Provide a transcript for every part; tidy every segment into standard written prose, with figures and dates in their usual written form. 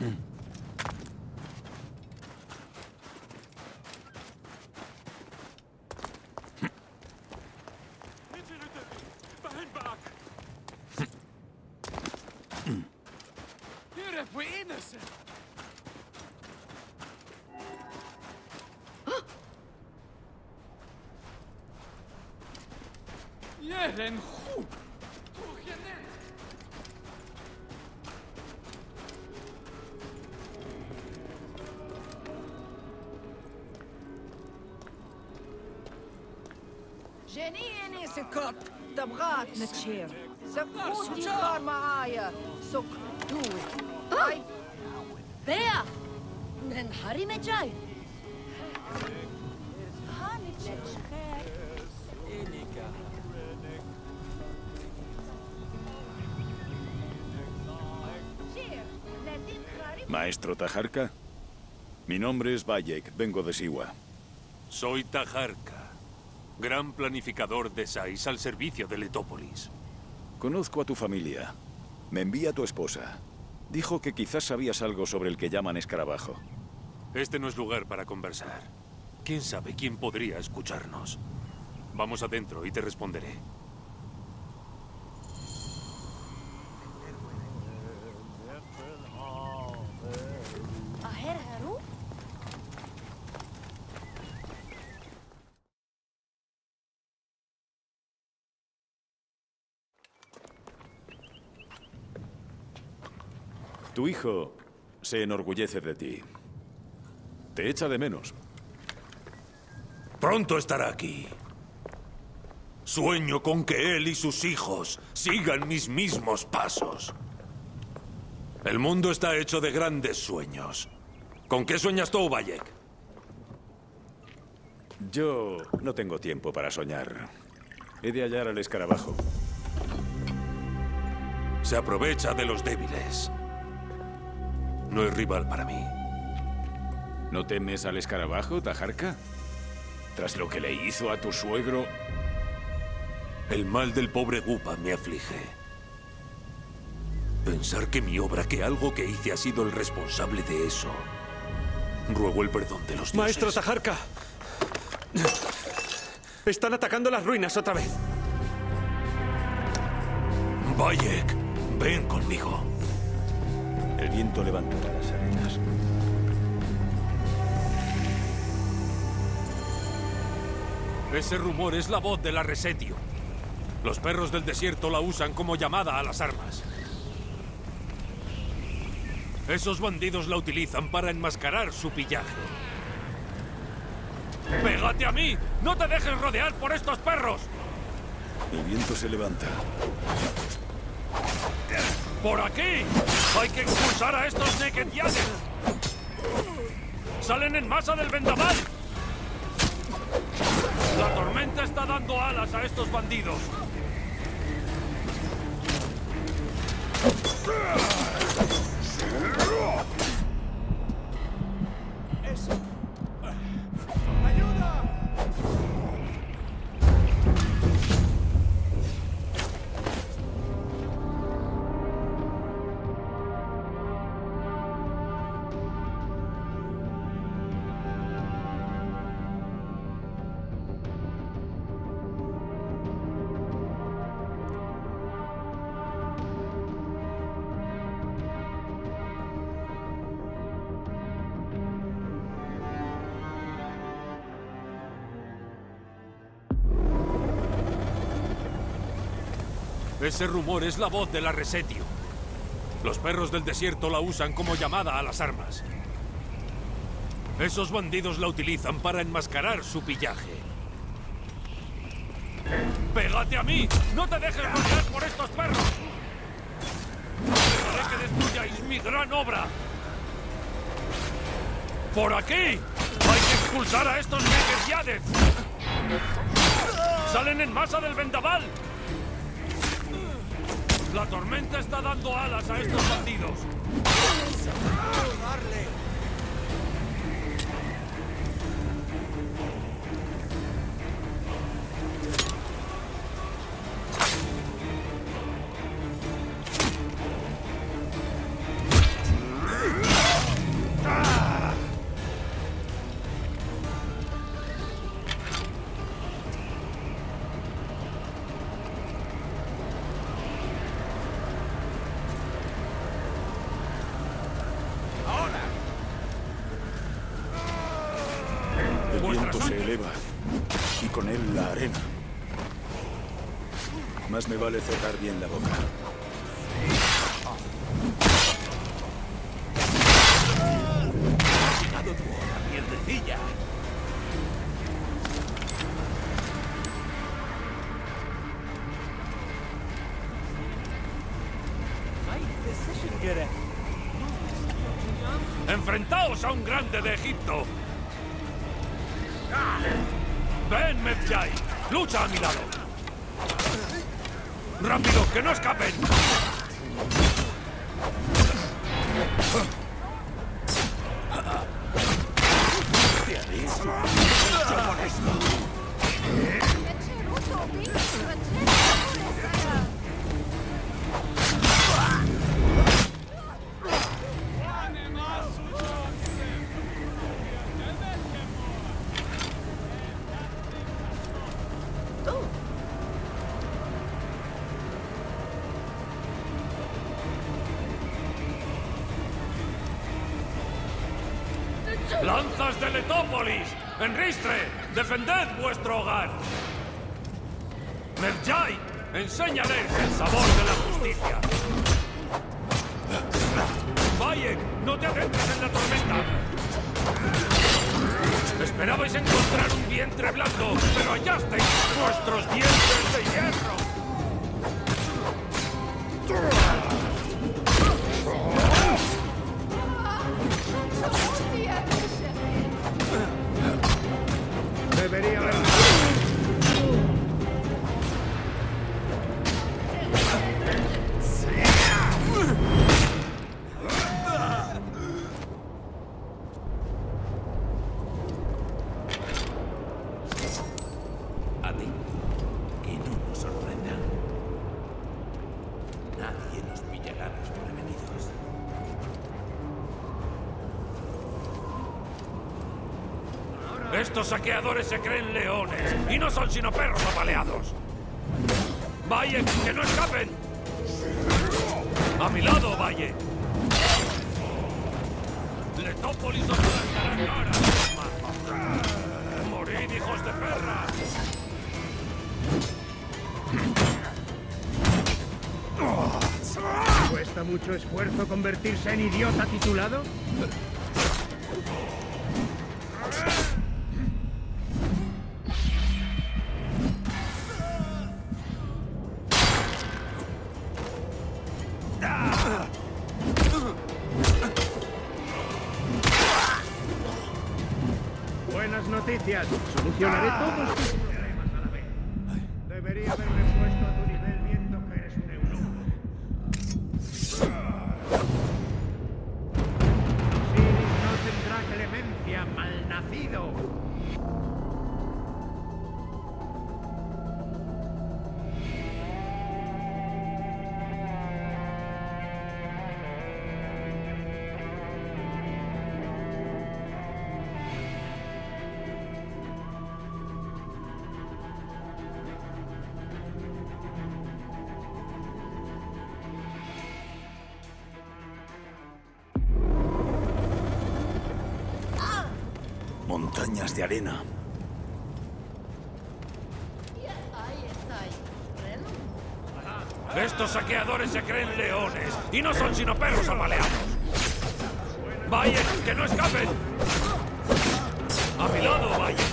جنيني سكوت تبغاك نتشير سكوتي صار معايا سك دوي هاي بيا ننحري مجاي Maestro Tajarka, mi nombre es Bayek, vengo de Siwa. Soy Tajarka, gran planificador de Sais al servicio de Letópolis. Conozco a tu familia. Me envía tu esposa. Dijo que quizás sabías algo sobre el que llaman escarabajo. Este no es lugar para conversar. ¿Quién sabe quién podría escucharnos? Vamos adentro y te responderé. Tu hijo se enorgullece de ti. Te echa de menos. Pronto estará aquí. Sueño con que él y sus hijos sigan mis mismos pasos. El mundo está hecho de grandes sueños. ¿Con qué sueñas tú, Bayek? Yo no tengo tiempo para soñar. He de hallar al escarabajo. Se aprovecha de los débiles. No es rival para mí. ¿No temes al escarabajo, Tajarka? Tras lo que le hizo a tu suegro... El mal del pobre Gupa me aflige. Pensar que mi obra, que algo que hice ha sido el responsable de eso. Ruego el perdón de los dioses. Maestro Tajarka. Están atacando las ruinas otra vez. Bayek, ven conmigo. El viento levantará las arenas. Ese rumor es la voz de la Resetio. Los perros del desierto la usan como llamada a las armas. Esos bandidos la utilizan para enmascarar su pillaje. ¡Pégate a mí! ¡No te dejes rodear por estos perros! El viento se levanta. ¡Por aquí! ¡Hay que expulsar a estos Neketianes! ¡Salen en masa del vendaval! La tormenta está dando alas a estos bandidos. Ese rumor es la voz de la Resetio. Los perros del desierto la usan como llamada a las armas. Esos bandidos la utilizan para enmascarar su pillaje. ¡Pégate a mí! ¡No te dejes rodear por estos perros! ¡Dejaré que destruyáis mi gran obra! ¡Por aquí! ¡Hay que expulsar a estos Neketianes! ¡Salen en masa del vendaval! La tormenta está dando alas a estos bandidos. viento se eleva y con él la arena. Más me vale cerrar bien la boca. Ha llegado tu hora, mierdecilla. ¡Enfrentaos a un grande de Egipto! ¡Ven, Medjay! ¡Lucha a mi lado! ¡Rápido, que no escapen! ¡Te haré mucho por esto! ¡Lanzas de Letópolis! ¡Enristre! ¡Defended vuestro hogar! ¡Medjay! ¡Enséñales el sabor de la justicia! ¡Valle! ¡No te adentres en la tormenta! Esperabais encontrar un vientre blando, pero hallasteis vuestros dientes de hierro. Debería haber... Atento, que no nos sorprenda. Nadie nos pillará desprevenidos. Estos saqueadores se creen leones y no son sino perros apaleados. ¡Valle, que no escapen! ¡A mi lado, Valle! Letópolis os plantará cara misma. ¡Morid, hijos de perra! ¿Cuesta mucho esfuerzo convertirse en idiota titulado? Buenas noticias. Solucionaré todos tus problemas a la vez. Debería haberme puesto a tu nivel viendo que eres un eunuco. Osiris no tendrá clemencia, malnacido. Montañas de arena. Estos saqueadores se creen leones y no son sino perros apaleados. ¡Valle, que no escapen! ¡A mi lado, Valle!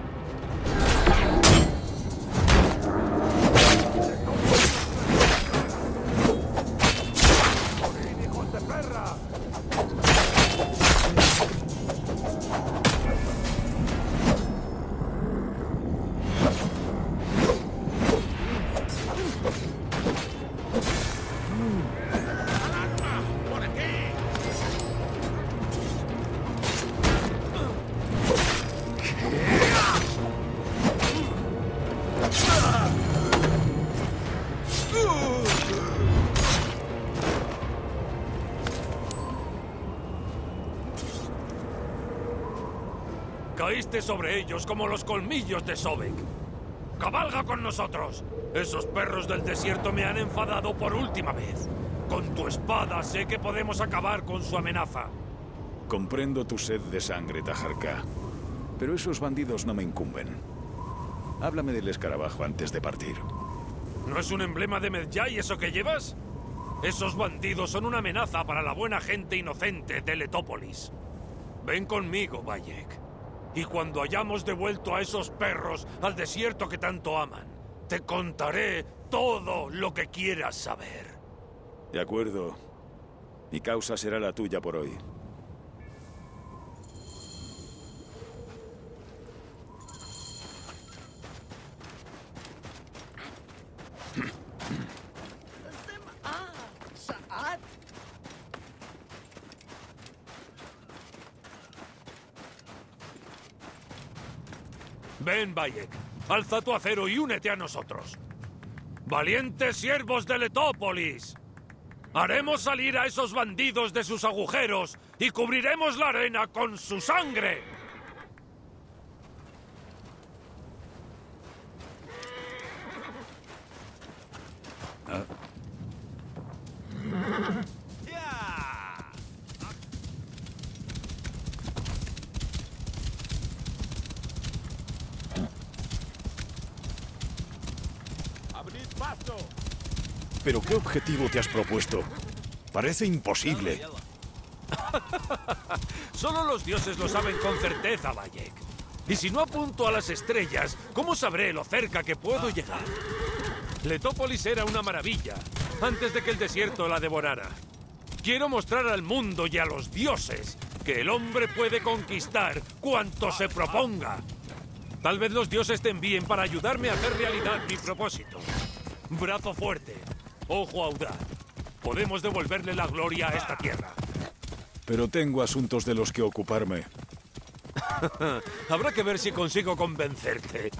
¡Hijos de perra! Caíste sobre ellos como los colmillos de Sobek. ¡Cabalga con nosotros! Esos perros del desierto me han enfadado por última vez. Con tu espada sé que podemos acabar con su amenaza. Comprendo tu sed de sangre, Taharka. Pero esos bandidos no me incumben. Háblame del escarabajo antes de partir. ¿No es un emblema de Medjay eso que llevas? Esos bandidos son una amenaza para la buena gente inocente de Letópolis. Ven conmigo, Bayek. Y cuando hayamos devuelto a esos perros al desierto que tanto aman, te contaré todo lo que quieras saber. De acuerdo. Mi causa será la tuya por hoy. Ven, Bayek. Alza tu acero y únete a nosotros. ¡Valientes siervos de Letópolis! Haremos salir a esos bandidos de sus agujeros y cubriremos la arena con su sangre. ¿Pero qué objetivo te has propuesto? Parece imposible. Solo los dioses lo saben con certeza, Bayek. Y si no apunto a las estrellas, ¿cómo sabré lo cerca que puedo llegar? Letópolis era una maravilla, antes de que el desierto la devorara. Quiero mostrar al mundo y a los dioses que el hombre puede conquistar cuanto se proponga. Tal vez los dioses te envíen para ayudarme a hacer realidad mi propósito. Brazo fuerte, ojo audaz. Podemos devolverle la gloria a esta tierra. Pero tengo asuntos de los que ocuparme. Habrá que ver si consigo convencerte.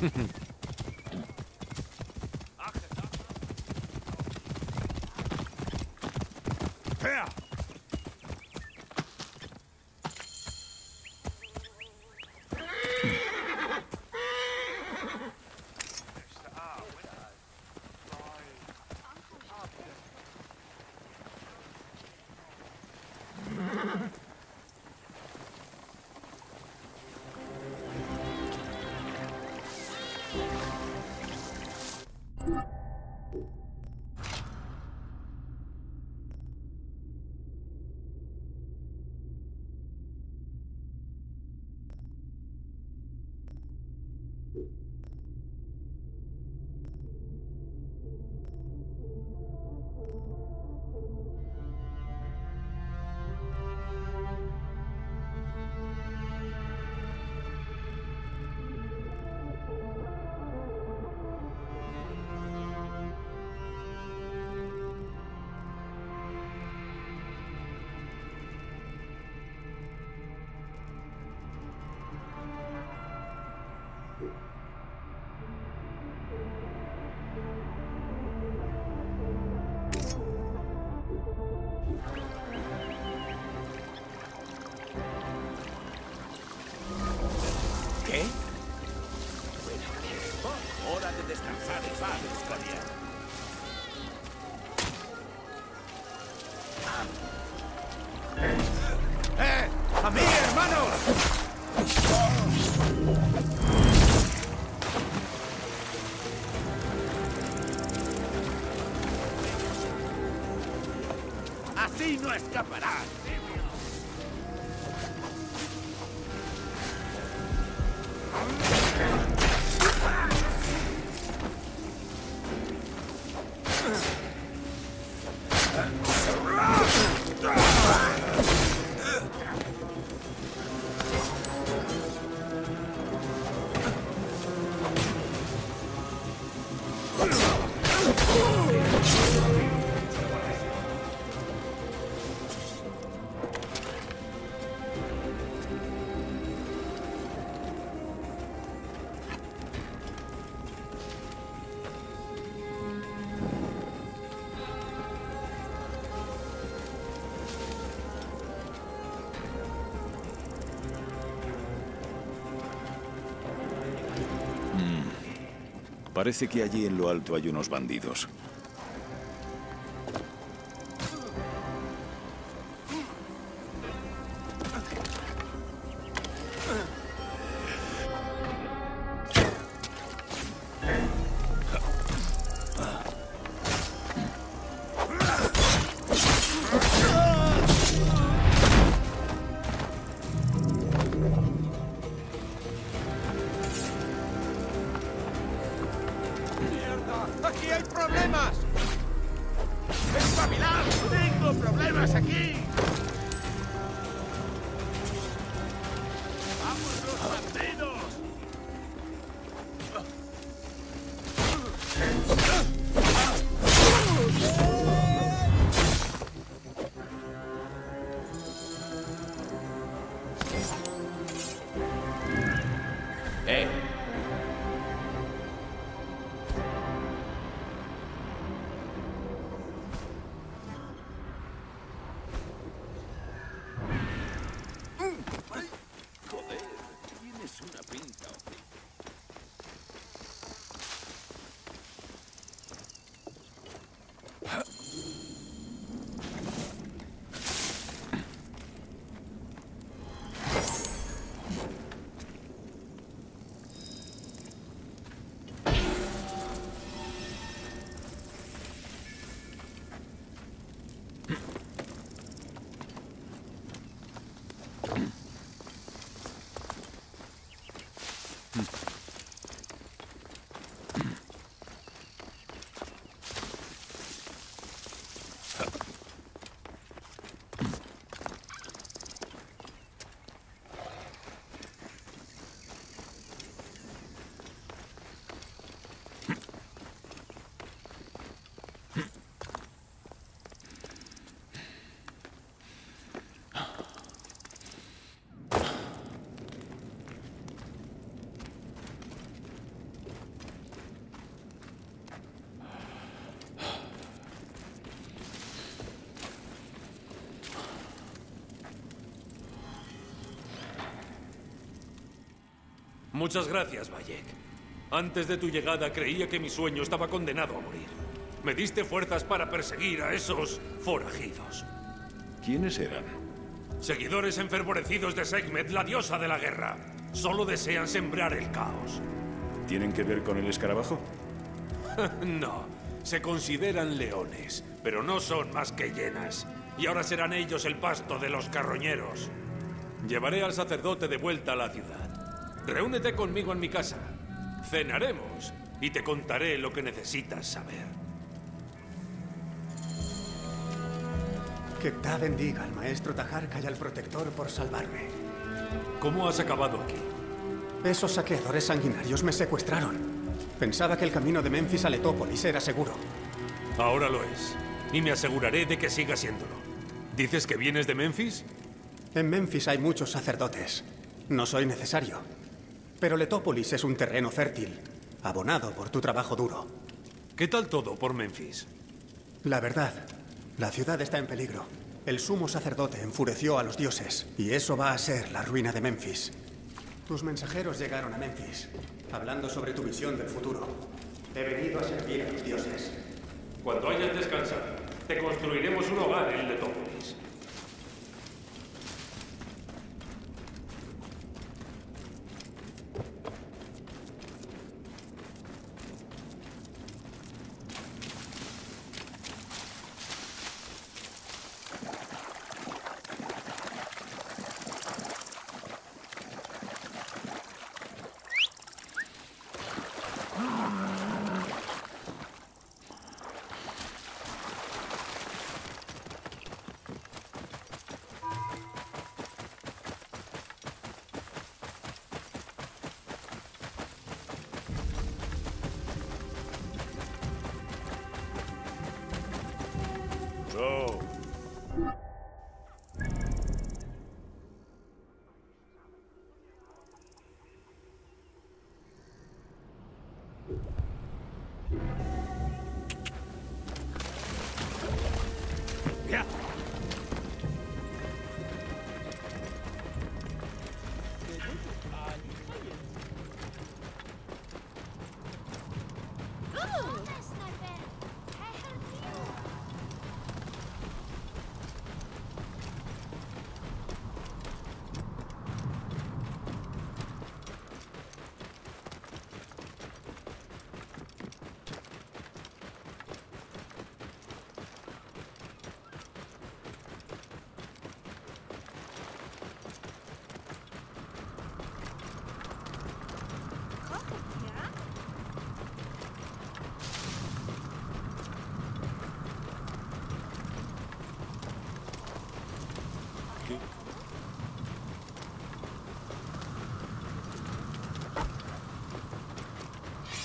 ¿Qué? Hora de descansar, padres, Javier. ¡A mí, hermanos! Así no escaparás. Parece que allí en lo alto hay unos bandidos. ¡Tras aquí! ¡Vamos los bandidos! Joder, tienes una pinta horrible. Muchas gracias, Bayek. Antes de tu llegada creía que mi sueño estaba condenado a morir. Me diste fuerzas para perseguir a esos forajidos. ¿Quiénes eran? Seguidores enfervorecidos de Sekhmet, la diosa de la guerra. Solo desean sembrar el caos. ¿Tienen que ver con el escarabajo? No. Se consideran leones, pero no son más que hienas. Y ahora serán ellos el pasto de los carroñeros. Llevaré al sacerdote de vuelta a la ciudad. Reúnete conmigo en mi casa. Cenaremos y te contaré lo que necesitas saber. Que Ptah bendiga al maestro Taharka y al protector por salvarme. ¿Cómo has acabado aquí? Esos saqueadores sanguinarios me secuestraron. Pensaba que el camino de Memphis a Letópolis era seguro. Ahora lo es. Y me aseguraré de que siga siéndolo. ¿Dices que vienes de Memphis? En Memphis hay muchos sacerdotes. No soy necesario. Pero Letópolis es un terreno fértil, abonado por tu trabajo duro. ¿Qué tal todo por Memphis? La verdad, la ciudad está en peligro. El sumo sacerdote enfureció a los dioses, y eso va a ser la ruina de Memphis. Tus mensajeros llegaron a Memphis, hablando sobre tu visión del futuro. He venido a servir a los dioses. Cuando hayas descansado, te construiremos un hogar en Letópolis.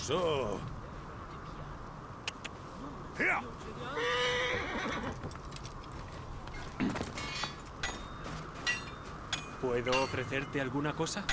So. ¿Puedo ofrecerte alguna cosa?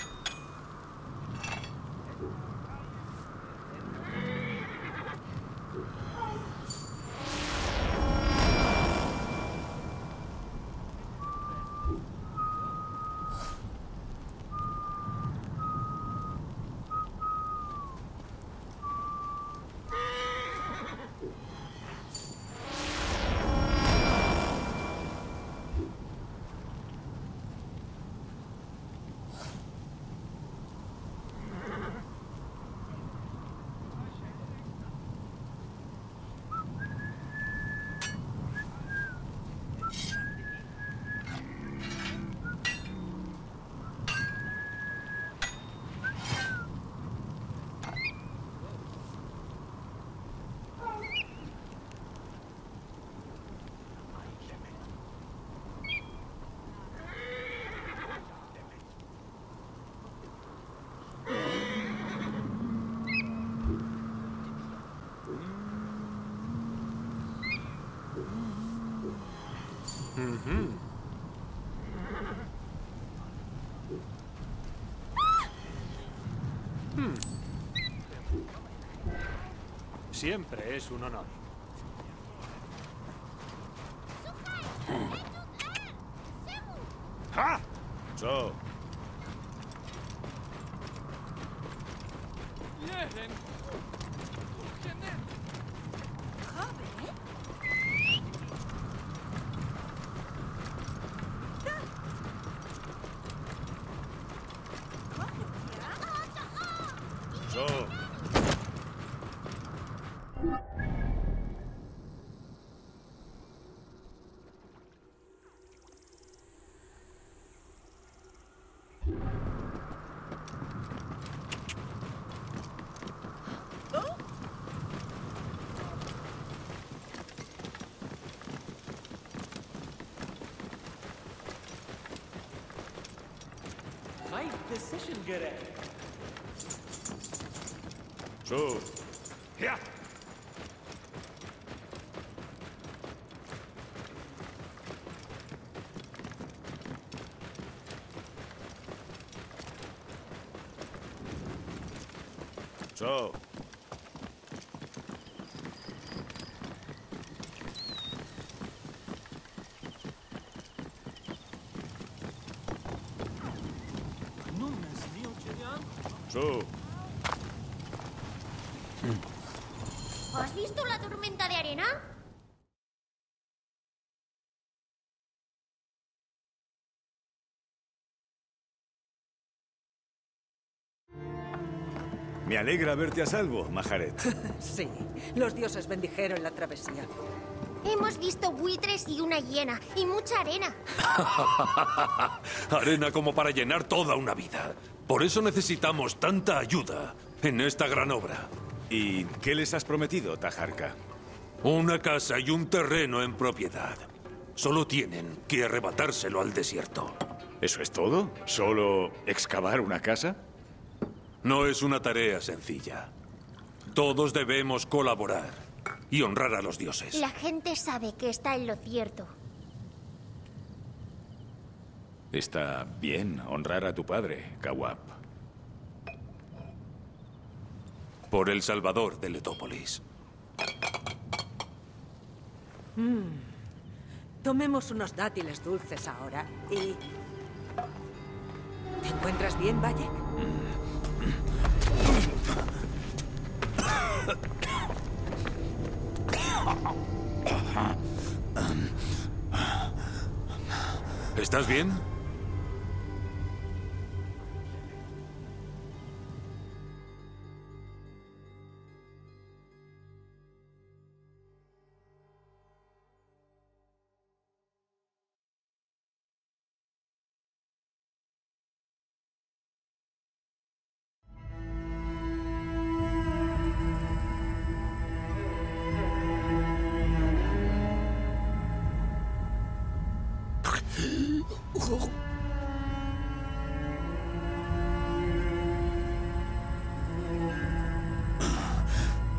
Siempre es un honor. ¡Ja! So. So. So. ¡Ya! So. So. ¿Has visto la tormenta de arena? Me alegra verte a salvo, Maharet. Sí, los dioses bendijeron la travesía. Hemos visto buitres y una hiena, y mucha arena. Arena como para llenar toda una vida. Por eso necesitamos tanta ayuda en esta gran obra. ¿Y qué les has prometido, Taharka? Una casa y un terreno en propiedad. Solo tienen que arrebatárselo al desierto. ¿Eso es todo? ¿Solo excavar una casa? No es una tarea sencilla. Todos debemos colaborar y honrar a los dioses. La gente sabe que está en lo cierto. Está bien honrar a tu padre, Kawab. Por el Salvador de Letópolis. Tomemos unos dátiles dulces ahora y... ¿Te encuentras bien, Bayek? ¿Estás bien?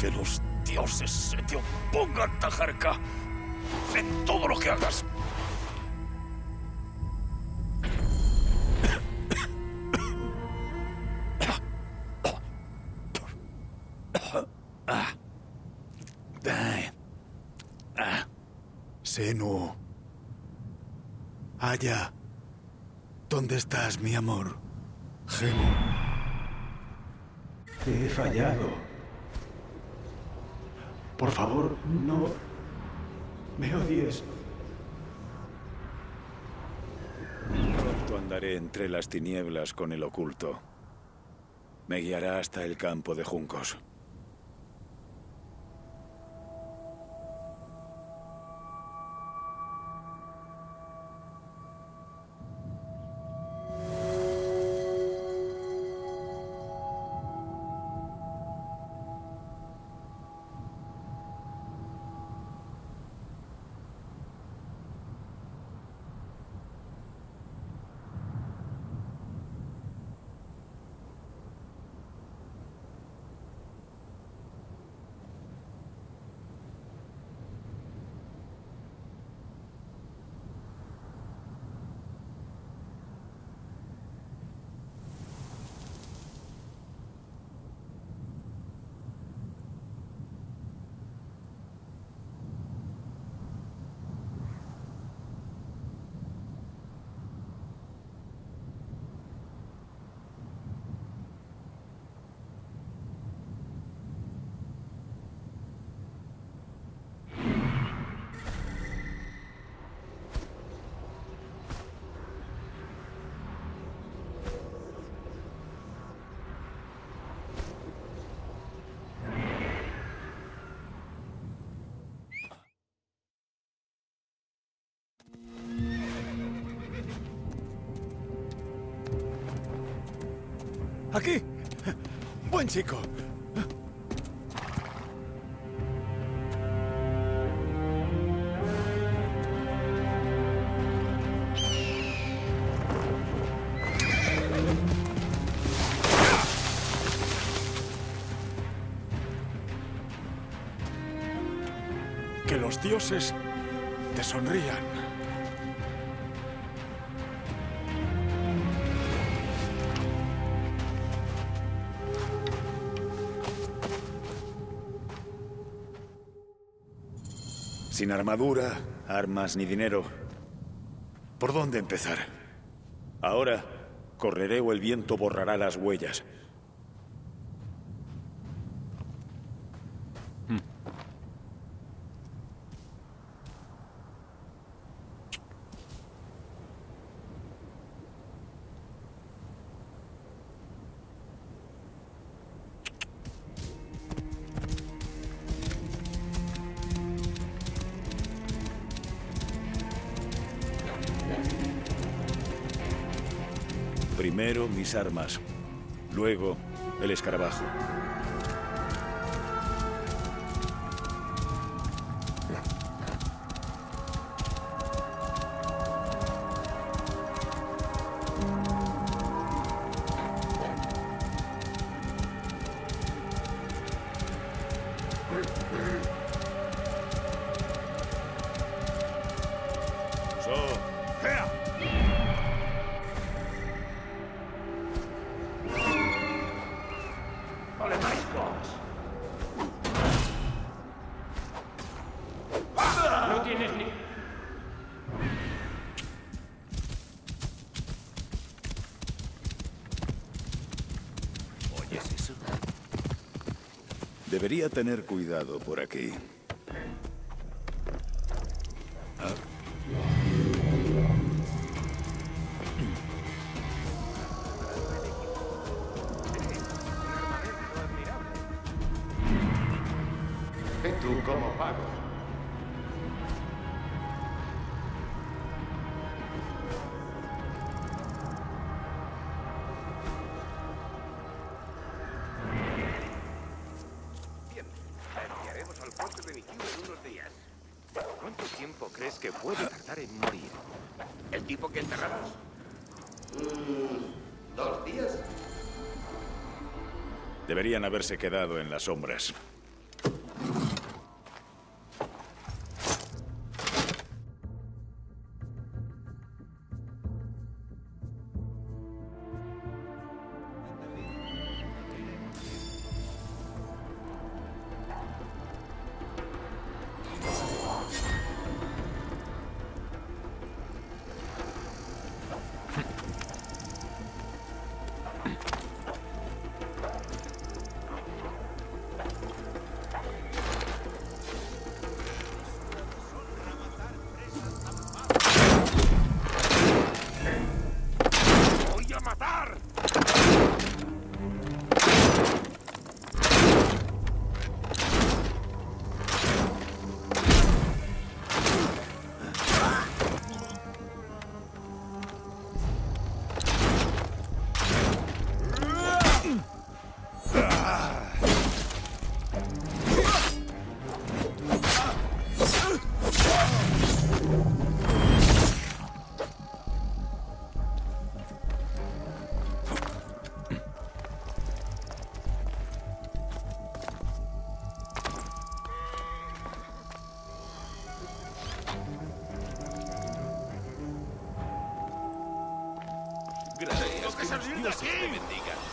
Que los dioses se te opongan, Taharka, en todo lo que hagas. Senu. Aya. ¿Dónde estás, mi amor? Gemu. Te he fallado. Por favor, no me odies. Pronto andaré entre las tinieblas con el oculto. Me guiará hasta el campo de juncos. ¡Aquí! ¡Buen chico! Que los dioses te sonrían. Sin armadura, armas ni dinero. ¿Por dónde empezar? Ahora correré o el viento borrará las huellas. Primero mis armas, luego el escarabajo. Debería tener cuidado por aquí. Tú como pago. Bien, enviaremos al puerto de Nikiu en unos días. ¿Cuánto tiempo crees que puede tardar en morir? ¿El tipo que enterramos? 2 días. Deberían haberse quedado en las sombras. ¡Tengo que salir de aquí!